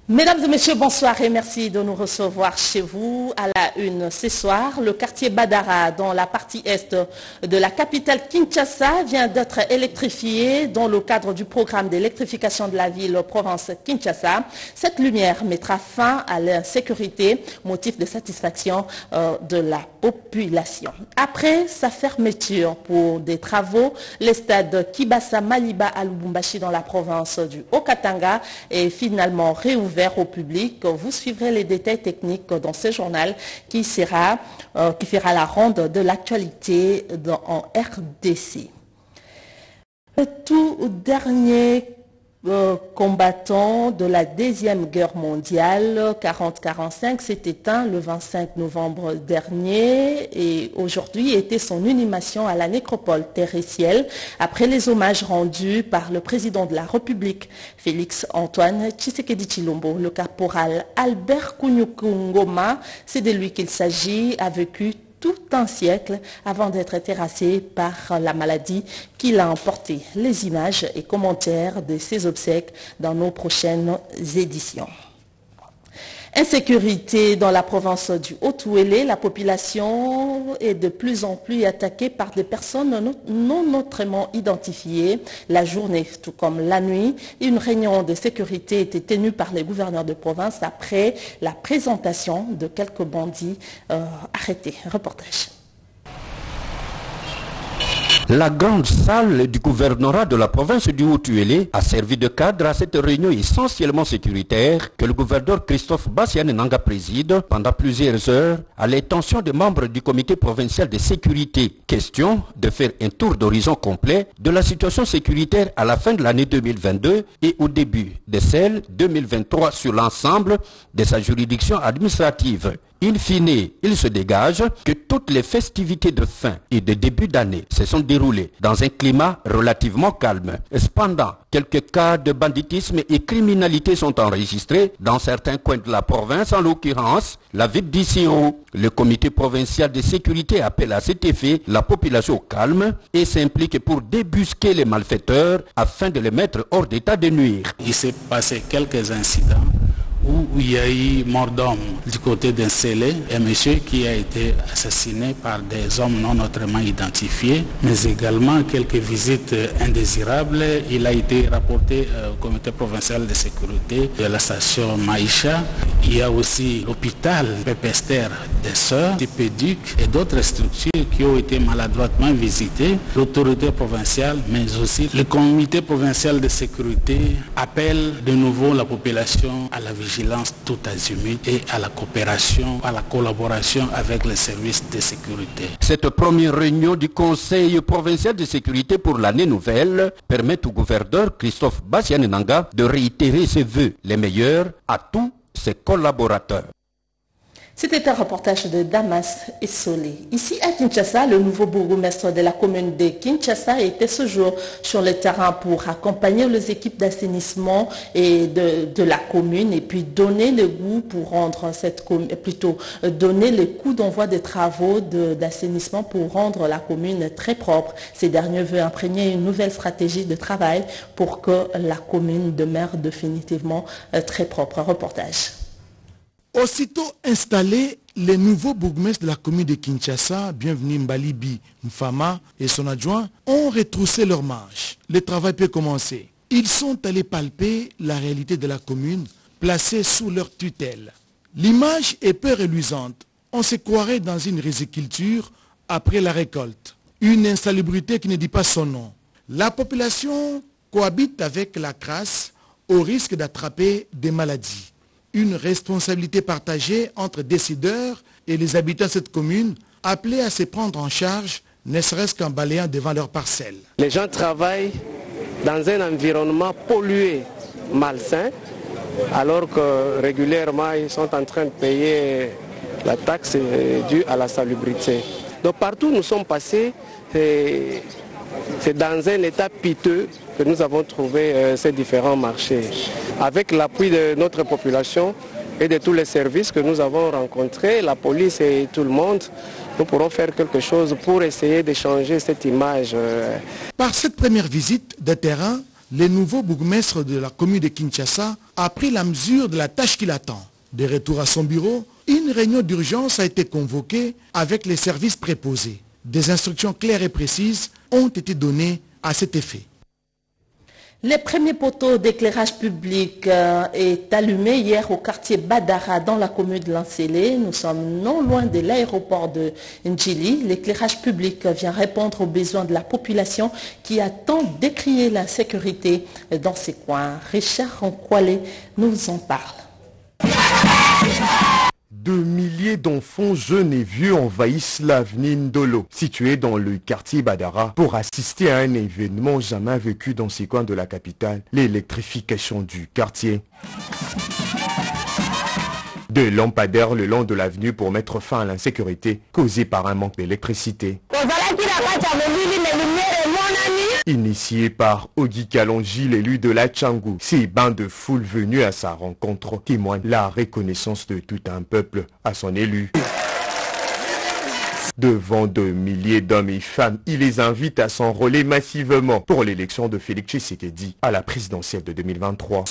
Mesdames et messieurs, bonsoir et merci de nous recevoir chez vous. À la une ce soir, le quartier Badara, dans la partie est de la capitale Kinshasa, vient d'être électrifié dans le cadre du programme d'électrification de la ville province Kinshasa. Cette lumière mettra fin à l'insécurité, motif de satisfaction de la population. Après sa fermeture pour des travaux, le stade Kibasa Maliba à Lubumbashi dans la province du Haut-Katanga est finalement réouvert au public. Vous suivrez les détails techniques dans ce journal qui fera la ronde de l'actualité en RDC. Le tout dernier combattant de la Deuxième Guerre mondiale, 40-45, s'est éteint le 25 novembre dernier et aujourd'hui était son inhumation à la nécropole terrésienne après les hommages rendus par le président de la République, Félix Antoine Tshisekedi Tshilombo. Le caporal Albert Kunyukungoma, c'est de lui qu'il s'agit, a vécu tout un siècle avant d'être terrassé par la maladie qui l'a emporté. Les images et commentaires de ses obsèques dans nos prochaines éditions. Insécurité dans la province du Haut-Ouélé, la population est de plus en plus attaquée par des personnes non autrement identifiées. La journée, tout comme la nuit, une réunion de sécurité était tenue par les gouverneurs de province après la présentation de quelques bandits arrêtés. Reportage. La grande salle du gouvernorat de la province du Haut-Ouélé a servi de cadre à cette réunion essentiellement sécuritaire que le gouverneur Christophe Bassiane Nanga préside pendant plusieurs heures à l'intention des membres du comité provincial de sécurité. Question de faire un tour d'horizon complet de la situation sécuritaire à la fin de l'année 2022 et au début de celle 2023 sur l'ensemble de sa juridiction administrative. In fine, il se dégage que toutes les festivités de fin et de début d'année se sont déroulées dans un climat relativement calme. Cependant, quelques cas de banditisme et criminalité sont enregistrés dans certains coins de la province, en l'occurrence la ville d'Issio. Le comité provincial de sécurité appelle à cet effet la population au calme et s'implique pour débusquer les malfaiteurs afin de les mettre hors d'état de nuire. Il s'est passé quelques incidents où il y a eu mort d'homme du côté d'un scellé, un monsieur qui a été assassiné par des hommes non autrement identifiés, mais également quelques visites indésirables. Il a été rapporté au comité provincial de sécurité de la station Maïcha. Il y a aussi l'hôpital Pépester des Sœurs, Tipéduc et d'autres structures qui ont été maladroitement visitées. L'autorité provinciale, mais aussi le comité provincial de sécurité appelle de nouveau la population à la vigilance tout azimut et à la coopération, à la collaboration avec les services de sécurité. Cette première réunion du Conseil provincial de sécurité pour l'année nouvelle permet au gouverneur Christophe Bassiane Nanga de réitérer ses vœux les meilleurs à tous ses collaborateurs. C'était un reportage de Damas et Solé. Ici à Kinshasa, le nouveau bourgmestre de la commune de Kinshasa était ce jour sur le terrain pour accompagner les équipes d'assainissement et de la commune et puis donner le goût pour rendre donner le coup d'envoi des travaux d'assainissement pour rendre la commune très propre. Ces derniers veulent imprégner une nouvelle stratégie de travail pour que la commune demeure définitivement très propre. Un reportage. Aussitôt installé, les nouveaux bourgmestres de la commune de Kinshasa, bienvenue Mbalibi Mfama et son adjoint, ont retroussé leurs manches. Le travail peut commencer. Ils sont allés palper la réalité de la commune, placée sous leur tutelle. L'image est peu reluisante. On se croirait dans une riziculture après la récolte. Une insalubrité qui ne dit pas son nom. La population cohabite avec la crasse au risque d'attraper des maladies. Une responsabilité partagée entre décideurs et les habitants de cette commune, appelés à se prendre en charge, ne serait-ce qu'en balayant devant leurs parcelles. Les gens travaillent dans un environnement pollué, malsain, alors que régulièrement ils sont en train de payer la taxe due à la salubrité. Donc partout où nous sommes passés, c'est dans un état piteux que nous avons trouvé ces différents marchés. Avec l'appui de notre population et de tous les services que nous avons rencontrés, la police et tout le monde, nous pourrons faire quelque chose pour essayer de changer cette image. Par cette première visite de terrain, Le nouveau bourgmestre de la commune de Kinshasa a pris la mesure de la tâche qui l'attend. De retour à son bureau, une réunion d'urgence a été convoquée avec les services préposés. Des instructions claires et précises ont été données à cet effet. Les premiers poteaux d'éclairage public est allumé hier au quartier Badara dans la commune de Lansele. Nous sommes non loin de l'aéroport de Ndjili. L'éclairage public vient répondre aux besoins de la population qui attend décrier l'insécurité dans ces coins. Richard Nkwale nous en parle. De milliers d'enfants jeunes et vieux envahissent l'avenue Ndolo, située dans le quartier Badara, pour assister à un événement jamais vécu dans ces coins de la capitale, l'électrification du quartier. Des lampadaires le long de l'avenue pour mettre fin à l'insécurité causée par un manque d'électricité. Initié par Ogi Kalonji, l'élu de la Tchangou, ces bains de foule venus à sa rencontre témoignent la reconnaissance de tout un peuple à son élu. Devant de milliers d'hommes et femmes, il les invite à s'enrôler massivement pour l'élection de Félix Tshisekedi à la présidentielle de 2023.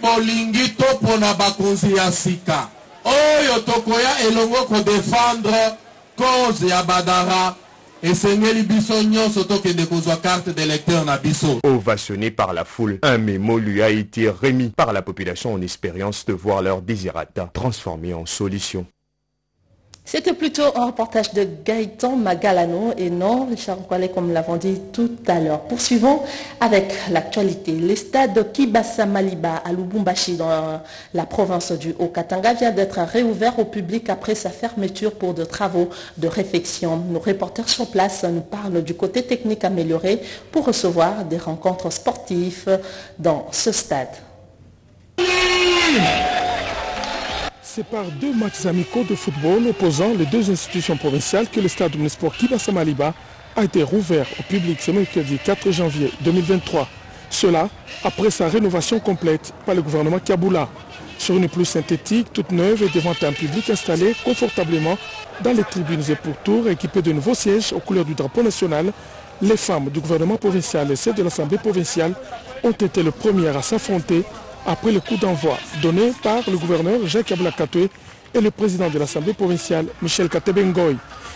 Ovationné par la foule, un mémo lui a été remis par la population en espérance de voir leur désirata transformé en solution. C'était plutôt un reportage de Gaëtan Magalano et non Richard Nkwale comme nous l'avons dit tout à l'heure. Poursuivons avec l'actualité. Le stade Kibasa Maliba à Lubumbashi dans la province du Haut-Katanga vient d'être réouvert au public après sa fermeture pour de travaux de réfection. Nos reporters sur place nous parlent du côté technique amélioré pour recevoir des rencontres sportives dans ce stade. C'est par deux matchs amicaux de football opposant les deux institutions provinciales que le stade omnisport Kibasa Maliba a été rouvert au public ce mercredi 4 janvier 2023. Cela après sa rénovation complète par le gouvernement Kaboula. Sur une pelouse synthétique toute neuve et devant un public installé confortablement dans les tribunes et pourtours équipés de nouveaux sièges aux couleurs du drapeau national, les femmes du gouvernement provincial et celles de l'Assemblée provinciale ont été les premières à s'affronter après le coup d'envoi donné par le gouverneur Jacques Ablakatoué et le président de l'Assemblée provinciale Michel Katebengoy.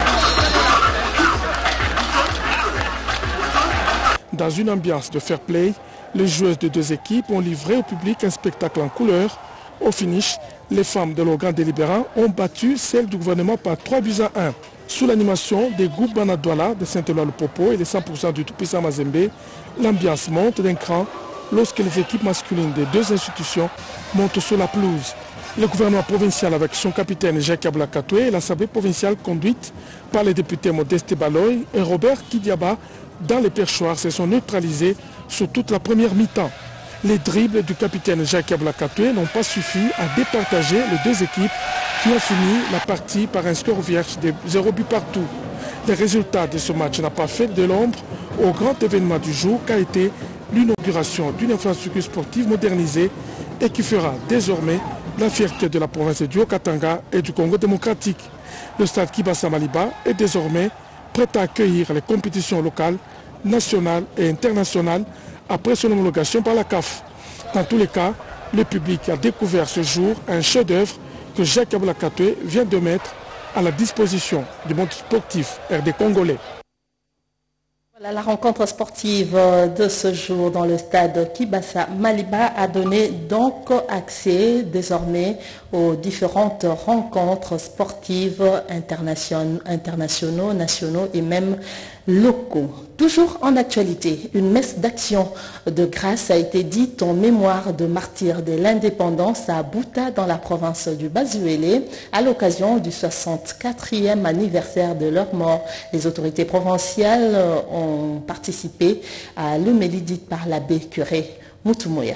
Dans une ambiance de fair play, les joueuses de deux équipes ont livré au public un spectacle en couleur. Au finish, les femmes de l'organe délibérant ont battu celles du gouvernement par 3-1. Sous l'animation des groupes Banadouala de Saint-Éloi-le-Popo et les 100% du Tout-Puissant Mazembe, l'ambiance monte d'un cran lorsque les équipes masculines des deux institutions montent sur la pelouse. Le gouvernement provincial avec son capitaine Jacques Ablakatoué et l'Assemblée provinciale conduite par les députés Modeste Baloy et Robert Kidiaba dans les perchoirs se sont neutralisés sur toute la première mi-temps. Les dribbles du capitaine Jacques Ablakatoué n'ont pas suffi à départager les deux équipes qui ont fini la partie par un score vierge de 0 but partout. Le résultat de ce match n'a pas fait de l'ombre au grand événement du jour qu'a été l'inauguration d'une infrastructure sportive modernisée et qui fera désormais la fierté de la province du Haut-Katanga et du Congo démocratique. Le stade Kibasa Maliba est désormais prêt à accueillir les compétitions locales, nationales et internationales après son homologation par la CAF. Dans tous les cas, le public a découvert ce jour un chef-d'œuvre que Jacques Ablakatoué vient de mettre à la disposition du monde sportif RD congolais. La rencontre sportive de ce jour dans le stade Kibasa Maliba a donné donc accès désormais aux différentes rencontres sportives internationaux, nationaux et même locaux. Toujours en actualité, une messe d'action de grâce a été dite en mémoire de martyrs de l'indépendance à Bouta dans la province du Basuélé à l'occasion du 64e anniversaire de leur mort. Les autorités provinciales ont participé à l'homélie dite par l'abbé curé Mutumoya.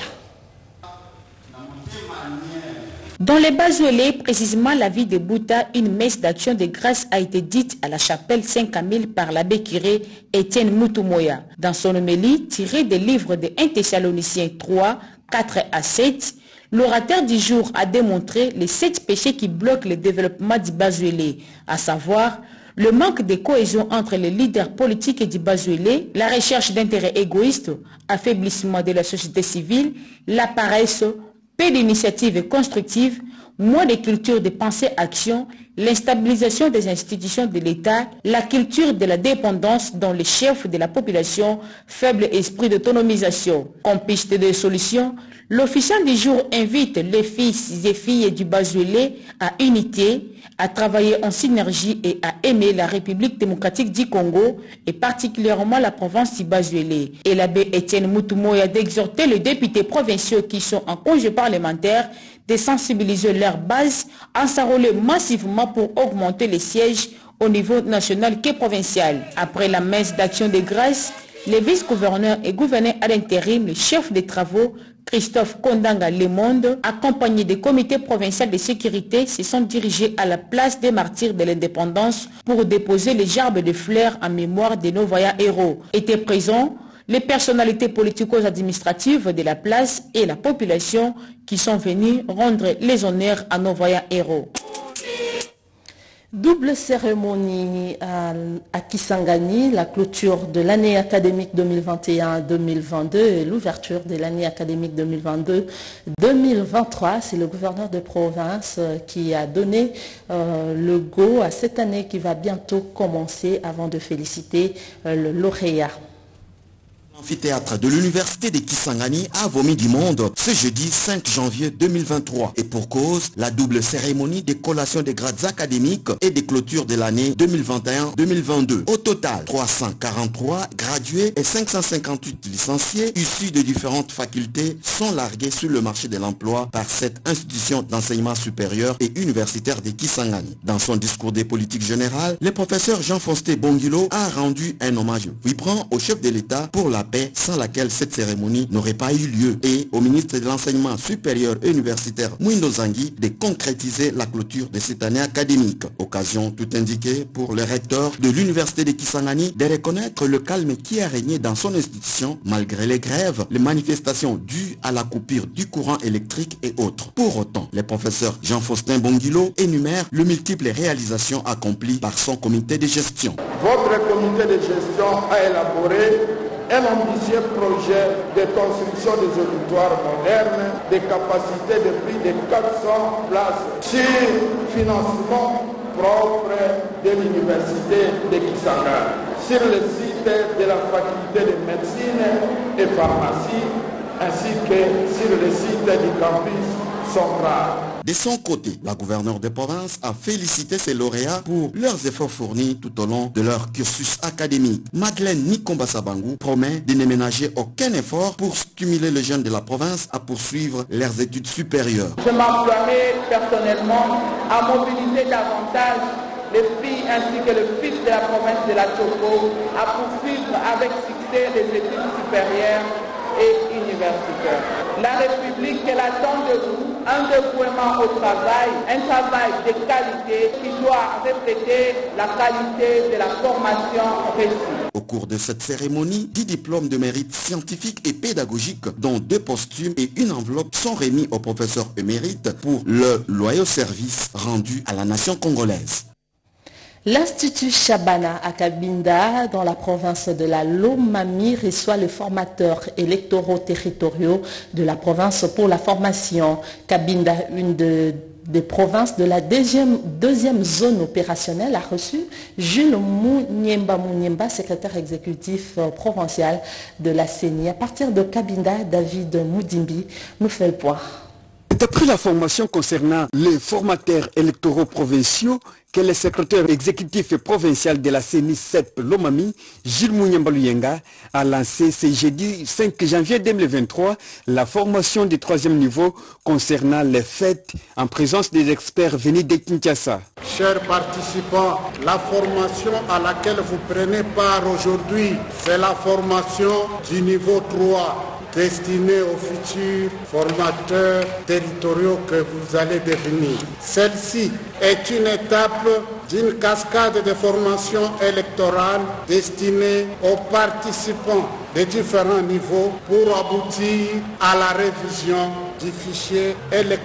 Dans les Basuélé, précisément la ville de Bouta, une messe d'action de grâce a été dite à la chapelle Saint-Camille par l'abbé curé Étienne Mutumoya. Dans son homélie, tirée des livres de 1 Thessaloniciens 3, 4 à 7, l'orateur du jour a démontré les 7 péchés qui bloquent le développement du Basuélé, à savoir Le manque de cohésion entre les leaders politiques et du Bazuélé, la recherche d'intérêts égoïstes, affaiblissement de la société civile, la paresse, peu d'initiatives constructives, moins de culture de pensée-action, l'instabilisation des institutions de l'État, la culture de la dépendance dans les chefs de la population, faible esprit d'autonomisation. Comme piste de solution, l'officiant du jour invite les fils et filles du Bazuélé à unité, à travailler en synergie et à aimer la République démocratique du Congo et particulièrement la province du Bazuélé. Et l'abbé Etienne Mutumoya d'exhorter les députés provinciaux qui sont en congé parlementaire de sensibiliser leur base à s'enrôler massivement pour augmenter les sièges au niveau national et provincial. Après la messe d'action de grâce, les vice-gouverneurs et gouverneurs à l'intérim, le chef des travaux, Christophe Kondanga Lemonde, accompagné des comités provinciaux de sécurité, se sont dirigés à la place des martyrs de l'indépendance pour déposer les gerbes de fleurs en mémoire de nos voyants héros. Étaient présents les personnalités politico-administratives de la place et la population qui sont venus rendre les honneurs à nos voyants héros. Double cérémonie à Kisangani, la clôture de l'année académique 2021-2022 et l'ouverture de l'année académique 2022-2023. C'est le gouverneur de province qui a donné le go à cette année qui va bientôt commencer avant de féliciter le lauréat. L'amphithéâtre de l'université de Kisangani a vomi du monde ce jeudi 5 janvier 2023 et pour cause la double cérémonie de collation des grades académiques et de clôture de l'année 2021-2022. Au total, 343 gradués et 558 licenciés issus de différentes facultés sont largués sur le marché de l'emploi par cette institution d'enseignement supérieur et universitaire de Kisangani. Dans son discours de politique générale, le professeur Jean-Faustin Bongilo a rendu un hommage vibrant au chef de l'État pour la paix sans laquelle cette cérémonie n'aurait pas eu lieu et au ministre de l'enseignement supérieur et universitaire Mwindo Zangui de concrétiser la clôture de cette année académique. Occasion tout indiquée pour le recteur de l'université de Kisangani de reconnaître le calme qui a régné dans son institution malgré les grèves, les manifestations dues à la coupure du courant électrique et autres. Pour autant, le professeur Jean-Faustin Bongilo énumère les multiples réalisations accomplies par son comité de gestion. Votre comité de gestion a élaboré un ambitieux projet de construction des auditoires modernes, des capacités de plus de 400 places sur financement propre de l'université de Kisangani, sur le site de la faculté de médecine et pharmacie, ainsi que sur le site du campus central. De son côté, la gouverneure de province a félicité ses lauréats pour leurs efforts fournis tout au long de leur cursus académique. Madeleine Nikomba Sabangu promet de ne ménager aucun effort pour stimuler les jeunes de la province à poursuivre leurs études supérieures. Je m'emploierai personnellement à mobiliser davantage les filles ainsi que le fils de la province de la Choco à poursuivre avec succès les études supérieures et universitaires. La République, elle attend de vous un dévouement au travail, un travail de qualité qui doit refléter la qualité de la formation reçue. Au cours de cette cérémonie, 10 diplômes de mérite scientifique et pédagogique, dont 2 posthumes et une enveloppe, sont remis aux professeurs émérites pour le loyal service rendu à la nation congolaise. L'Institut Shabana à Cabinda, dans la province de la Lomami, reçoit les formateurs électoraux territoriaux de la province pour la formation. Cabinda, une des provinces de la deuxième zone opérationnelle, a reçu Jules Mouniemba, secrétaire exécutif provincial de la CENI. À partir de Cabinda, David Moudimbi nous fait le point. D'après la formation concernant les formateurs électoraux provinciaux que le secrétaire exécutif provincial de la CENI 7 Lomami, Gilles Mouniemba a lancé ce jeudi 5 janvier 2023 la formation du 3e niveau concernant les fêtes en présence des experts venus de Kinshasa. Chers participants, la formation à laquelle vous prenez part aujourd'hui, c'est la formation du niveau 3. Destinée aux futurs formateurs territoriaux que vous allez devenir. Celle-ci est une étape d'une cascade de formations électorales destinée aux participants de différents niveaux pour aboutir à la révision du fichier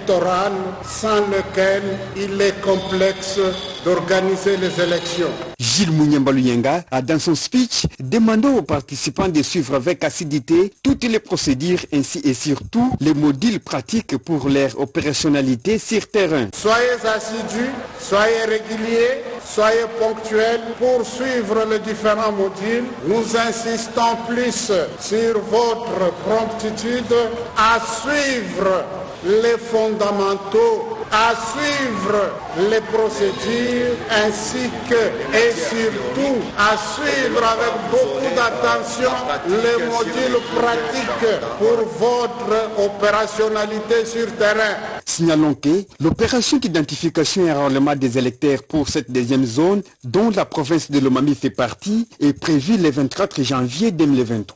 électoral sans lequel il est complexe d'organiser les élections. Gilles Mouniamba-Luyenga a dans son speech demandé aux participants de suivre avec assiduité toutes les procédures ainsi et surtout les modules pratiques pour leur opérationnalité sur terrain. Soyez assidus, soyez réguliers, soyez ponctuels pour suivre les différents modules. Nous insistons plus sur votre promptitude à suivre les fondamentaux, à suivre les procédures ainsi que et surtout à suivre avec beaucoup d'attention les modules pratiques pour votre opérationnalité sur terrain. Signalons que l'opération d'identification et enrôlement des électeurs pour cette deuxième zone, dont la province de Lomami fait partie, est prévue le 24 janvier 2023.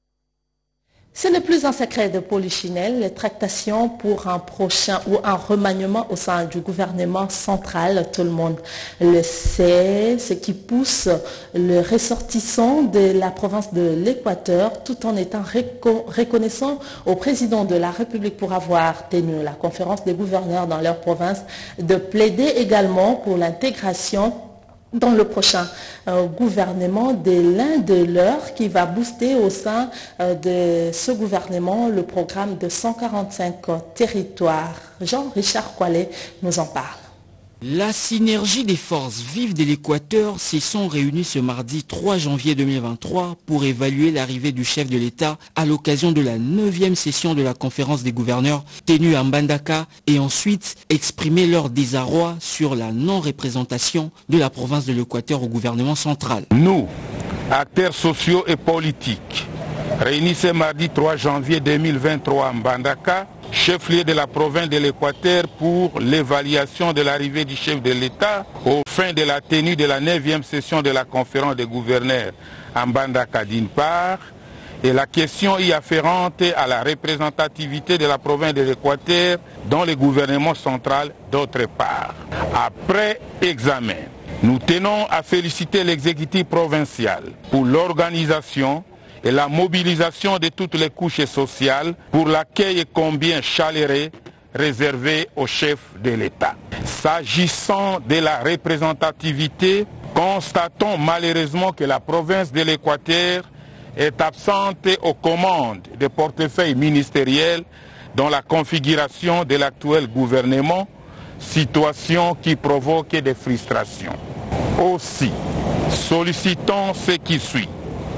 Ce n'est plus un secret de Polichinelle, les tractations pour un prochain ou un remaniement au sein du gouvernement central, tout le monde le sait, ce qui pousse le ressortissant de la province de l'Équateur, tout en étant reconnaissant au président de la République pour avoir tenu la conférence des gouverneurs dans leur province, de plaider également pour l'intégration dans le prochain gouvernement de l'un de leurs qui va booster au sein de ce gouvernement le programme de 145 territoires. Jean-Richard Koualé nous en parle. La synergie des forces vives de l'Équateur s'y sont réunies ce mardi 3 janvier 2023 pour évaluer l'arrivée du chef de l'État à l'occasion de la 9e session de la conférence des gouverneurs tenue à Mbandaka et ensuite exprimer leur désarroi sur la non-représentation de la province de l'Équateur au gouvernement central. Nous, acteurs sociaux et politiques, réunis ce mardi 3 janvier 2023 à Mbandaka, chef-lieu de la province de l'Équateur pour l'évaluation de l'arrivée du chef de l'État au fin de la tenue de la 9e session de la conférence des gouverneurs en Mbandaka d'une part et la question y afférente à la représentativité de la province de l'Équateur dans le gouvernement central d'autre part. Après examen, nous tenons à féliciter l'exécutif provincial pour l'organisation et la mobilisation de toutes les couches sociales pour l'accueil et combien chaleureux réservé au chef de l'État. S'agissant de la représentativité, constatons malheureusement que la province de l'Équateur est absente aux commandes des portefeuilles ministériels dans la configuration de l'actuel gouvernement, situation qui provoque des frustrations. Aussi, sollicitons ce qui suit.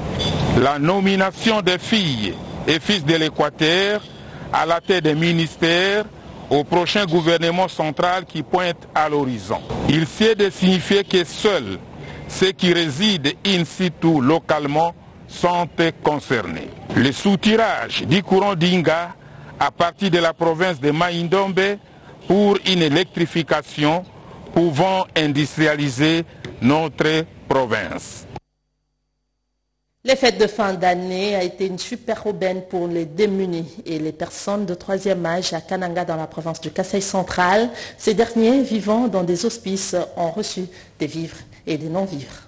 La nomination des filles et fils de l'Équateur à la tête des ministères au prochain gouvernement central qui pointe à l'horizon. Il s'est de signifier que seuls ceux qui résident in situ localement sont concernés. Le soutirage du courant d'Inga à partir de la province de Maïndombe pour une électrification pouvant industrialiser notre province. Les fêtes de fin d'année a été une super aubaine pour les démunis et les personnes de troisième âge à Kananga dans la province du Kasaï central. Ces derniers vivant dans des hospices ont reçu des vivres et des non-vivres.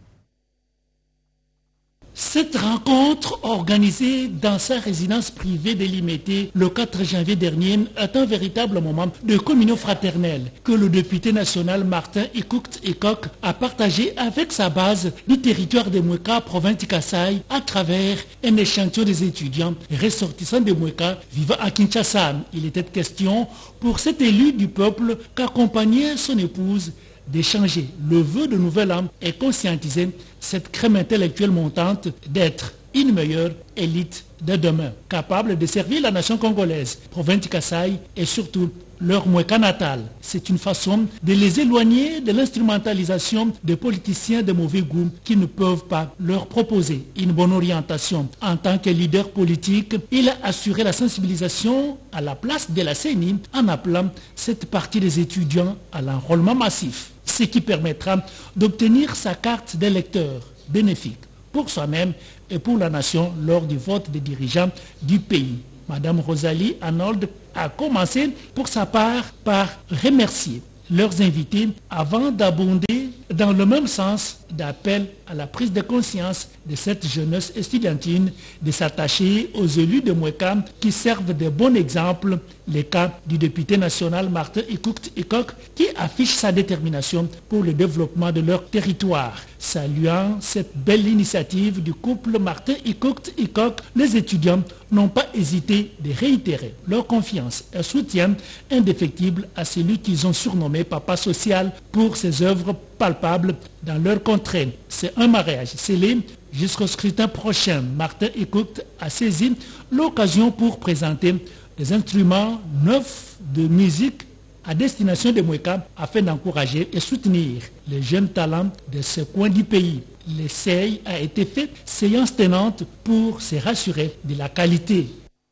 Cette rencontre, organisée dans sa résidence privée délimitée le 4 janvier dernier, est un véritable moment de communion fraternelle que le député national Martin Ekouk a partagé avec sa base du territoire de Moueka, province du Kasaï, à travers un échantillon des étudiants ressortissants de Moueka vivant à Kinshasa. Il était question pour cet élu du peuple qu'accompagnait son épouse d'échanger le vœu de nouvel an et conscientiser cette crème intellectuelle montante d'être une meilleure élite de demain, capable de servir la nation congolaise, province du Kasaï et surtout leur Moueka natal. C'est une façon de les éloigner de l'instrumentalisation des politiciens de mauvais goût qui ne peuvent pas leur proposer une bonne orientation. En tant que leader politique, il a assuré la sensibilisation à la place de la CENI en appelant cette partie des étudiants à l'enrôlement massif, ce qui permettra d'obtenir sa carte d'électeur bénéfique pour soi-même et pour la nation lors du vote des dirigeants du pays. Madame Rosalie Arnold a commencé pour sa part par remercier leurs invités avant d'abonder dans le même sens d'appel à la prise de conscience de cette jeunesse estudiantine de s'attacher aux élus de Mouéka qui servent de bon exemple. Les cas du député national Martin Ikouk qui affiche sa détermination pour le développement de leur territoire. Saluant cette belle initiative du couple Martin Ikouk, les étudiants n'ont pas hésité de réitérer leur confiance et soutien indéfectible à celui qu'ils ont surnommé Papa Social pour ses œuvres palpables dans leur contrée. C'est un mariage scellé jusqu'au scrutin prochain. Martin Ikouk a saisi l'occasion pour présenter des instruments neufs de musique à destination de Mouéka afin d'encourager et soutenir les jeunes talents de ce coin du pays. L'essai a été fait, séance tenante pour se rassurer de la qualité.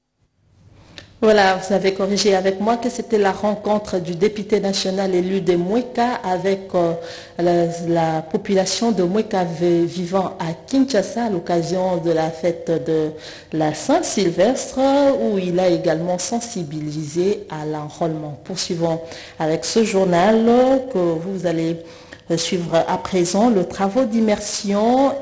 Voilà, vous avez corrigé avec moi que c'était la rencontre du député national élu de Mouéka avec la population de Mouéka vivant à Kinshasa à l'occasion de la fête de la Saint-Sylvestre où il a également sensibilisé à l'enrôlement. Poursuivons avec ce journal que vous allez suivre à présent, le travail d'immersion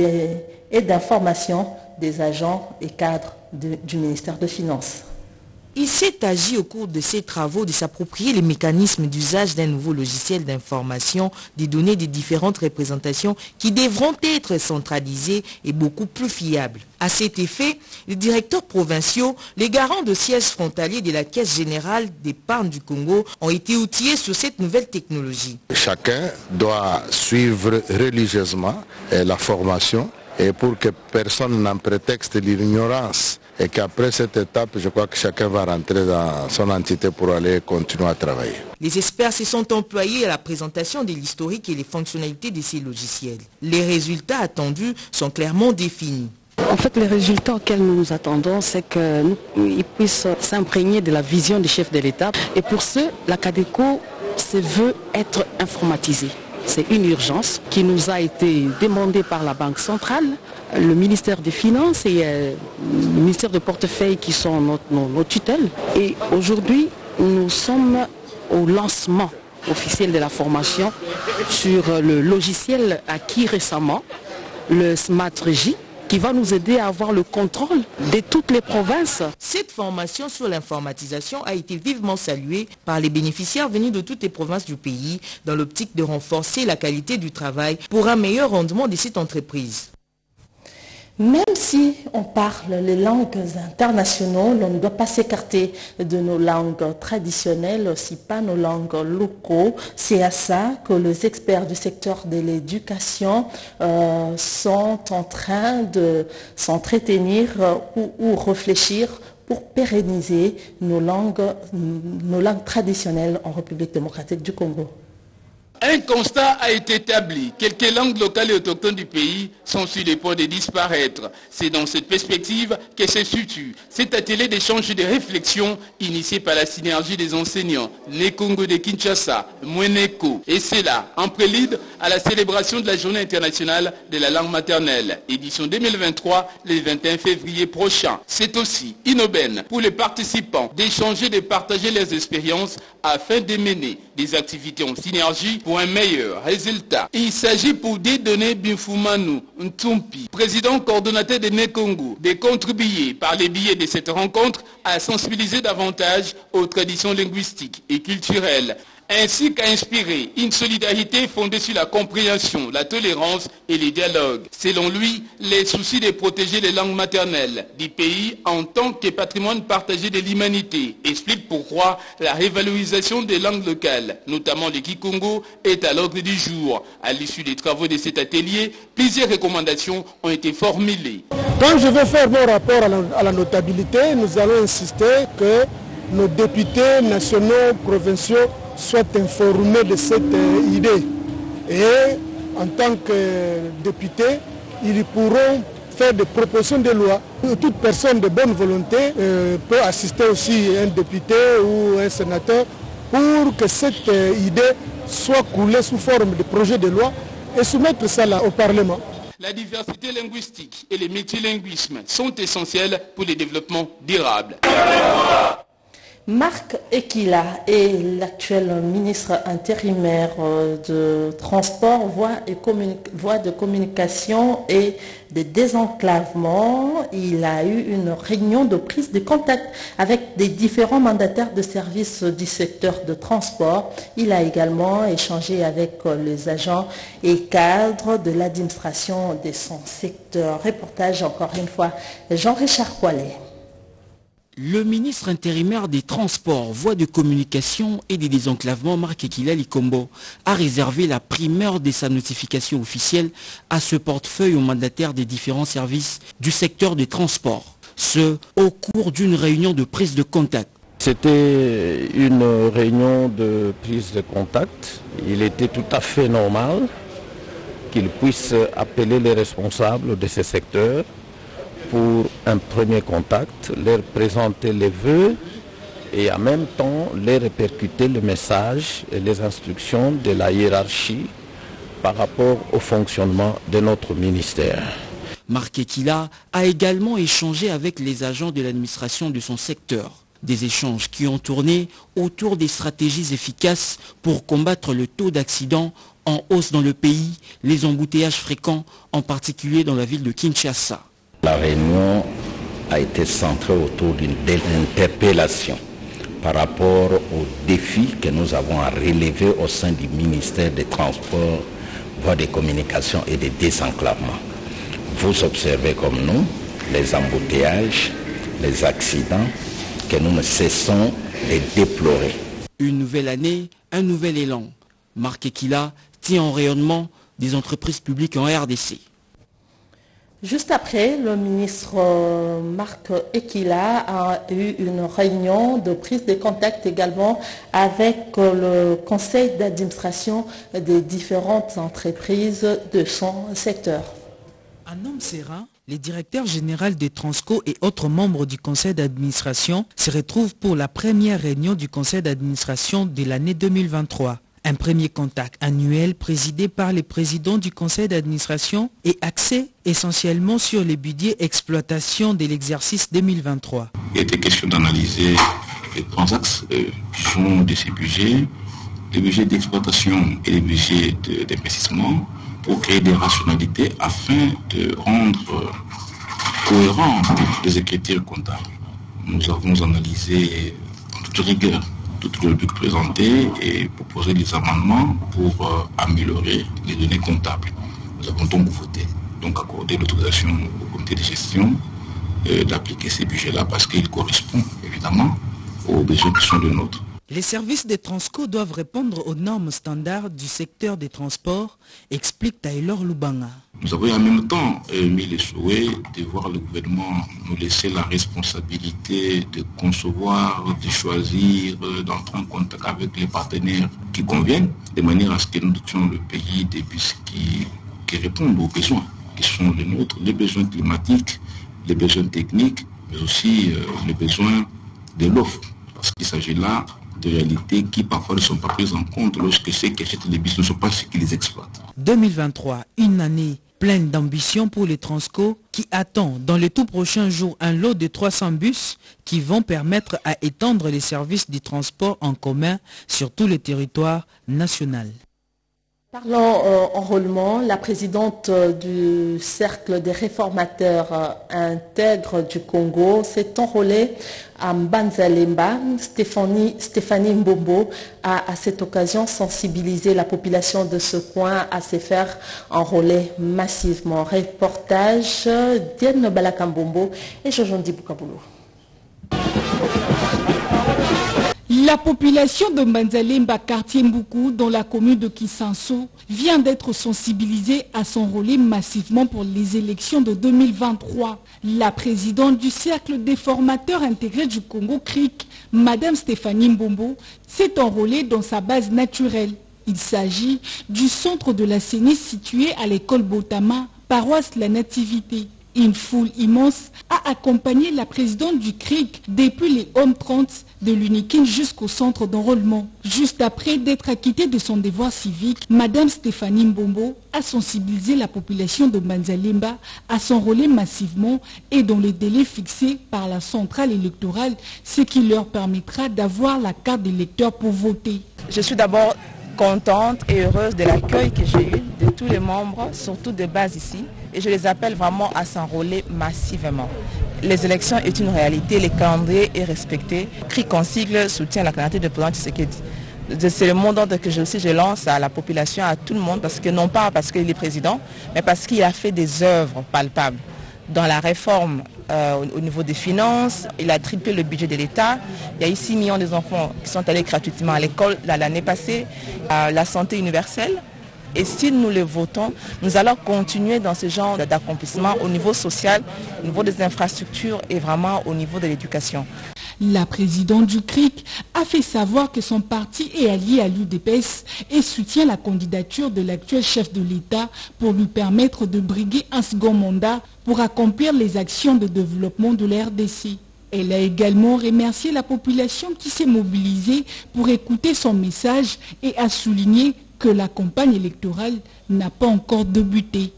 et d'information des agents et cadres du ministère des Finances. Il s'est agi au cours de ces travaux de s'approprier les mécanismes d'usage d'un nouveau logiciel d'information des données des différentes représentations qui devront être centralisées et beaucoup plus fiables. À cet effet, les directeurs provinciaux, les garants de sièges frontaliers de la Caisse générale d'épargne du Congo ont été outillés sur cette nouvelle technologie. Chacun doit suivre religieusement la formation et pour que personne n'en prétexte l'ignorance. Et qu'après cette étape, je crois que chacun va rentrer dans son entité pour aller continuer à travailler. Les experts se sont employés à la présentation de l'historique et les fonctionnalités de ces logiciels. Les résultats attendus sont clairement définis. En fait, les résultats auxquels nous nous attendons, c'est qu'ils puissent s'imprégner de la vision du chef de l'État. Et pour ce, la CADECO se veut être informatisée. C'est une urgence qui nous a été demandée par la Banque centrale, le ministère des Finances et le ministère de portefeuille qui sont nos tutelles. Et aujourd'hui, nous sommes au lancement officiel de la formation sur le logiciel acquis récemment, le Smart Régie, qui va nous aider à avoir le contrôle de toutes les provinces. Cette formation sur l'informatisation a été vivement saluée par les bénéficiaires venus de toutes les provinces du pays dans l'optique de renforcer la qualité du travail pour un meilleur rendement de cette entreprise. Même si on parle les langues internationales, on ne doit pas s'écarter de nos langues traditionnelles, aussi pas nos langues locaux. C'est à ça que les experts du secteur de l'éducation sont en train de s'entretenir ou réfléchir pour pérenniser nos langues traditionnelles en République démocratique du Congo. Un constat a été établi. Quelques langues locales et autochtones du pays sont sur le point de disparaître. C'est dans cette perspective que se situe cet atelier d'échange et de réflexion initié par la synergie des enseignants Nekongo de Kinshasa, Mweneko. Et c'est là, en prélude à la célébration de la Journée internationale de la langue maternelle, édition 2023, le 21 février prochain. C'est aussi une aubaine pour les participants d'échanger et de partager leurs expériences afin de mener des activités en synergie pour un meilleur résultat. Il s'agit pour Dieudonné Binfumanu Ntumpi, président coordonnateur de Nekongo, de contribuer par les biais de cette rencontre à sensibiliser davantage aux traditions linguistiques et culturelles, ainsi qu'à inspirer une solidarité fondée sur la compréhension, la tolérance et les dialogues. Selon lui, les soucis de protéger les langues maternelles du pays en tant que patrimoine partagé de l'humanité explique pourquoi la révalorisation des langues locales, notamment le Kikongo, est à l'ordre du jour. À l'issue des travaux de cet atelier, plusieurs recommandations ont été formulées. Quand je vais faire mon rapport à la notabilité, nous allons insister que nos députés nationaux, provinciaux soient informés de cette idée. Et en tant que députés, ils pourront faire des propositions de loi. Toute personne de bonne volonté peut assister aussi un député ou un sénateur pour que cette idée soit coulée sous forme de projet de loi et soumettre ça là au Parlement. La diversité linguistique et le multilinguisme sont essentiels pour le développement durable. Marc Ekila est l'actuel ministre intérimaire de Transport, voies de communication et de désenclavement. Il a eu une réunion de prise de contact avec des différents mandataires de services du secteur de transport. Il a également échangé avec les agents et cadres de l'administration de son secteur. Reportage encore une fois, Jean-Richard Poilet. Le ministre intérimaire des Transports, Voies de communication et des désenclavements, Marc Ekila Likombo, a réservé la primeur de sa notification officielle à ce portefeuille aux mandataires des différents services du secteur des transports. Ce, au cours d'une réunion de prise de contact. C'était une réunion de prise de contact. Il était tout à fait normal qu'il puisse appeler les responsables de ce secteur pour un premier contact, leur présenter les vœux et en même temps leur répercuter le message et les instructions de la hiérarchie par rapport au fonctionnement de notre ministère. Marc Ekila a également échangé avec les agents de l'administration de son secteur. Des échanges qui ont tourné autour des stratégies efficaces pour combattre le taux d'accidents en hausse dans le pays, les embouteillages fréquents, en particulier dans la ville de Kinshasa. La réunion a été centrée autour d'une interpellation par rapport aux défis que nous avons à relever au sein du ministère des Transports, Voies de communication et des désenclavements. Vous observez comme nous les embouteillages, les accidents que nous ne cessons de déplorer. Une nouvelle année, un nouvel élan. Marc Ekila tient en rayonnement des entreprises publiques en RDC. Juste après, le ministre Marc Ekila a eu une réunion de prise de contact également avec le conseil d'administration des différentes entreprises de son secteur. À Nom-Serra, les directeurs généraux des Transco et autres membres du conseil d'administration se retrouvent pour la première réunion du conseil d'administration de l'année 2023. Un premier contact annuel présidé par les présidents du conseil d'administration et axé essentiellement sur les budgets exploitation de l'exercice 2023. Il était question d'analyser les trois axes qui sont de ces budgets, les budgets d'exploitation et les budgets d'investissement pour créer des rationalités afin de rendre cohérents les écritures comptables. Nous avons analysé en toute rigueur tout le but présenté et proposer des amendements pour améliorer les données comptables. Nous avons donc voté, accordé l'autorisation au comité de gestion d'appliquer ces budgets-là parce qu'ils correspondent évidemment aux besoins qui sont les nôtres. Les services des Transco doivent répondre aux normes standards du secteur des transports, explique Taylor Lubanga. Nous avons en même temps mis le souhait de voir le gouvernement nous laisser la responsabilité de concevoir, de choisir, d'entrer en contact avec les partenaires qui conviennent, de manière à ce que nous dotions le pays des bus qui répondent aux besoins, qui sont les nôtres, les besoins climatiques, les besoins techniques, mais aussi les besoins de l'offre. Parce qu'il s'agit là de réalités qui parfois ne sont pas prises en compte lorsque ceux qui achètent les bus ne sont pas ceux qui les exploitent. 2023, une année pleine d'ambition pour les Transco qui attend dans les tout prochains jours un lot de 300 bus qui vont permettre à étendre les services du transport en commun sur tout le territoire national. Parlons enrôlement, la présidente du Cercle des réformateurs intègres du Congo s'est enrôlée à Mbanzalemba. Stéphanie Mbombo a à cette occasion sensibilisé la population de ce coin à se faire enrôler massivement. Reportage Diane Balakambombo et Jojondi Bukaboulou. La population de Mbanzalemba, quartier Mboukou, dans la commune de Kisanso, vient d'être sensibilisée à s'enrôler massivement pour les élections de 2023. La présidente du Cercle des formateurs intégrés du Congo, CRIC, Madame Stéphanie Mbombo, s'est enrôlée dans sa base naturelle. Il s'agit du centre de la CENI situé à l'école Botama, paroisse La Nativité. Une foule immense a accompagné la présidente du CRIC depuis les Hommes 30 de l'Unikin jusqu'au centre d'enrôlement. Juste après d'être acquittée de son devoir civique, Madame Stéphanie Mbombo a sensibilisé la population de Manzalemba à s'enrôler massivement et dans les délais fixés par la centrale électorale, ce qui leur permettra d'avoir la carte d'électeur pour voter. Je suis d'abord contente et heureuse de l'accueil que j'ai eu de tous les membres, surtout de base ici. Et je les appelle vraiment à s'enrôler massivement. Les élections est une réalité, le calendrier est respecté. CRIC en sigle soutient la candidature de président Tshisekedi. C'est le mot d'ordre que je lance à la population, à tout le monde, parce que non pas parce qu'il est président, mais parce qu'il a fait des œuvres palpables. Dans la réforme au niveau des finances, il a triplé le budget de l'État. Il y a eu 6 millions d'enfants qui sont allés gratuitement à l'école l'année passée, la santé universelle. Et si nous le votons, nous allons continuer dans ce genre d'accomplissement au niveau social, au niveau des infrastructures et vraiment au niveau de l'éducation. La présidente du CRIC a fait savoir que son parti est allié à l'UDPS et soutient la candidature de l'actuel chef de l'État pour lui permettre de briguer un second mandat pour accomplir les actions de développement de la RDC. Elle a également remercié la population qui s'est mobilisée pour écouter son message et a souligné que la campagne électorale n'a pas encore débuté.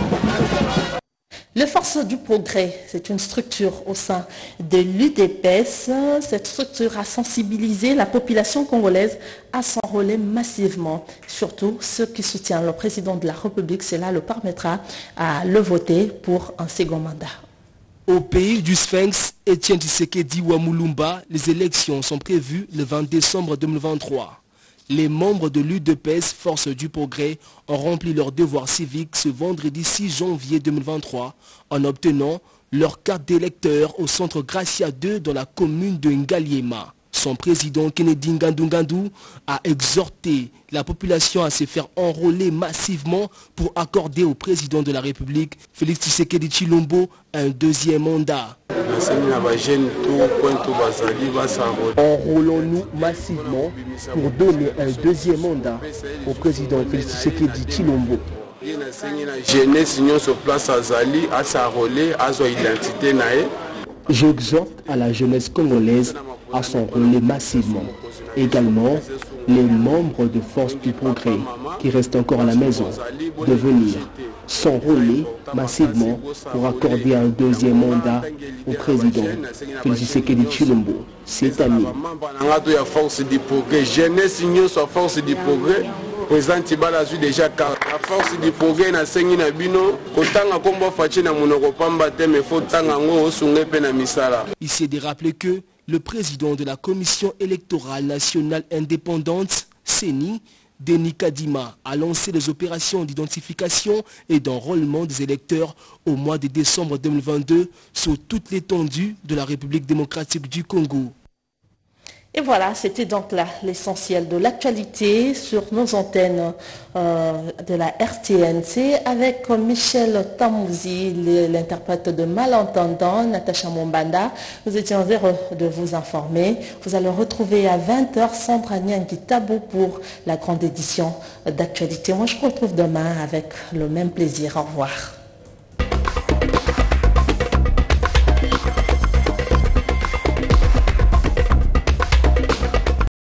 Les Forces du Progrès, c'est une structure au sein de l'UDPS. Cette structure a sensibilisé la population congolaise à s'enrôler massivement. Surtout ceux qui soutiennent le président de la République, cela le permettra à le voter pour un second mandat. Au pays du Sphinx, Etienne Tshisekedi Wamulumba, les élections sont prévues le 20 décembre 2023. Les membres de l'UDPS Force du Progrès ont rempli leur devoir civique ce vendredi 6 janvier 2023 en obtenant leur carte d'électeur au centre Gracia 2 dans la commune de Ngaliema. Son président Kennedy Ngandou a exhorté la population à se faire enrôler massivement pour accorder au président de la République, Félix Tshisekedi Tshilombo, un deuxième mandat. Enrôlons-nous massivement pour donner un deuxième mandat au président Félix Tshisekedi Tshilombo. J'exhorte à la jeunesse congolaise à s'enrôler massivement. Également, les membres de Force du Progrès qui restent encore à la maison de venir s'enrôler massivement pour accorder un deuxième mandat au président Félix Tshisekedi Tshilombo cette année. Président Tibala a déjà la force du progrès na sengi na bino kotanga kombo fachi na monoko pamba te me faut tanga ngo osunge pe na misala. Ici de rappeler que le président de la Commission électorale nationale indépendante, CENI, Denis Kadima, a lancé les opérations d'identification et d'enrôlement des électeurs au mois de décembre 2022 sur toute l'étendue de la République démocratique du Congo. Et voilà, c'était donc là l'essentiel de l'actualité sur nos antennes de la RTNC avec Michel Tamouzi, l'interprète de Malentendant, Natacha Mombanda. Nous étions heureux de vous informer. Vous allez retrouver à 20h Sandra Nyangui Tabou pour la grande édition d'actualité. Moi, je vous retrouve demain avec le même plaisir. Au revoir.